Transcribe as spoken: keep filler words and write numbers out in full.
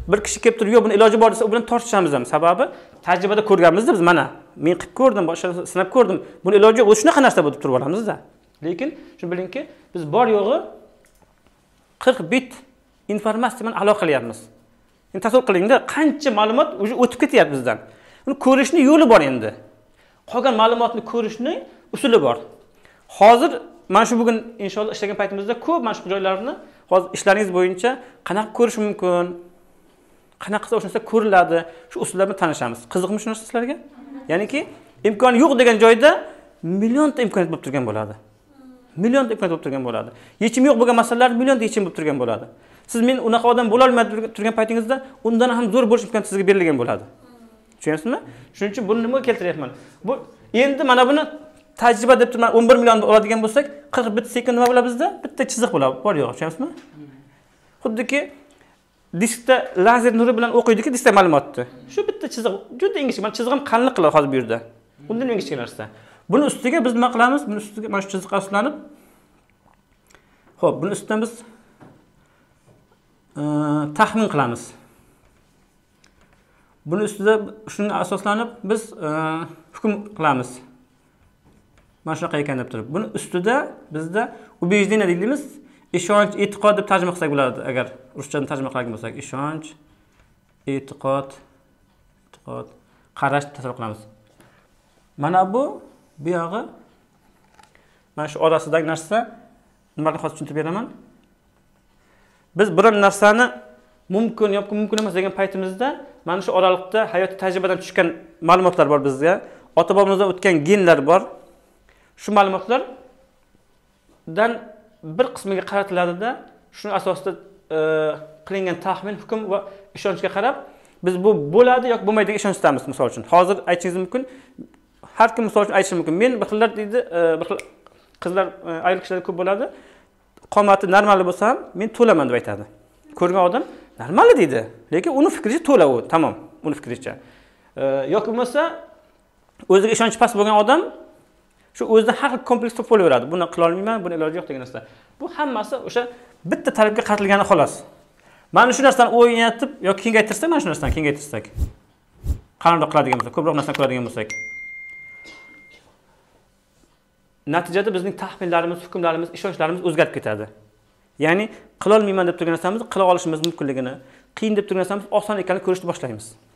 bir kishi kelib turib, "Yo'q, buni iloji bor" desa, u bilan tortishamiz ham. Sababi tajribada ko'rganmizda biz mana, men qilib ko'rdim, boshqa sinab ko'rdim. Buni iloji yo'q, o'zi shunaqa narsa bo'lib turib olamizda. Lekin shuni bilingki, biz bor yo'g'i qirq bit informatsiya bilan aloqa qilyapmiz. Endi tasavvur qilingda, qancha ma'lumot o'zi o'tib ketyapti bizdan. Uni ko'rishning yo'li bor endi. Qolgan ma'lumotni ko'rishning usuli bor. Hozir men shu bugun inshaalloh ishlagan paytimizda ko'p mana shu joylarni hozir ishlaringiz bo'yicha qanaqa ko'rish mumkin, qanaqa qilsa o'sha narsa ko'riladi, shu usullar bilan tanishamiz. Qiziqmi shu narsa sizlarga? Ya'niki imkon yo'q degan joyda millionta imkoniyat bo'lib turgan bo'ladi. Millionta imkoniyat bo'lib turgan bo'ladi. Yechimi yo'q bo'lgan masalalar millionta yechim bo'lib turgan bo'ladi. Siz men unaqa odam bo'la olmaydi turgan paytingizda undan ham zo'r bo'lish imkoniyati sizga berilgan bo'ladi. Tushunyapsizmi? Shuning uchun buni nima keltiryapman? Bu endi mana buni tajriba deb turman o'n bir million oladigan bo'lsak, qirq bit sekund nima bo'ladi bizda? Bitta chiziq bo'ladi. Bor yo'q, tushunyapsizmi? Xuddiki diskda lazer nuri bilan o'qiydi-ki, diskda ma'lumotni. Shu bitta chiziq, juda ingichka. Men chizig'im qalinlik qiladi hozir bu yerda. Bundan ingichka narsa. Buni ustiga biz nima qilamiz? Buni ustiga mana shu chiziqqa asoslanib, xo'p, buni ustidan biz taxmin qilamiz. Buni ustida shunga asoslanib biz hukm qilamiz. Mana shunaqa ekan deb turib. Buni ustida bizda ubejdeniya deymiz. Ishonch, e'tiqod deb tarjima qilsak bo'ladi agar ruschadan tarjima qilgan bo'lsak. Ishonch, e'tiqod, e'tiqod, qarash tasavvur qilamiz. Mana bu bu yog'i mana shu orasidagi narsa nimalarni hozir tushuntirib beraman. Biz biror narsani mumkin yoki mumkin emas degan paytimizda mana shu oralikda hayot tajribadan tushgan ma'lumotlar bor bizga. Ota-bobomizdan o'tgan genlar bor. Shu ma'lumotlardan bir qismiga qaratiladi-da, shuni asosida qilingan taxmin, hukm va ishonchga qarab biz bu bo'ladi yoki bo'lmaydi degan ishonchamiz. Misol uchun, hozir aytishingiz mumkin, har kim misol uchun aytishi mumkin. Men bir xillar deydi, bir xil qizlar, ayol kishilar ko'p bo'ladi. Qomati normal bo'lsa ham men to'laman deb aytadi. Ko'rgan odam normal deydi, lekin uni fikricha to'la u, tamom, uni fikricha. Yoki bo'lmasa o'ziga ishonchi past bo'lgan odam shu o'zida har xil kompleks topib olaveradi. Buni qila olmayman, buni iloji yo'q degan narsa. Bu hammasi o'sha bitta talabga qaratilgani xolos. Mana shu narsani o'ynatib yoki kengaytirsak, mana shu narsani kengaytirsak, qandoq qiladigan bo'lsak, ko'proq narsani ko'radigan bo'lsak, natijada bizning taxminlarimiz, hukmlarimiz, ishonchlarimiz o'zgarib ketadi. Ya'ni qila olmayman deb turgan narsamizni qila olishimiz mumkinligini, qiyin deb turgan narsamiz oson ekanligini ko'rishni boshlaymiz.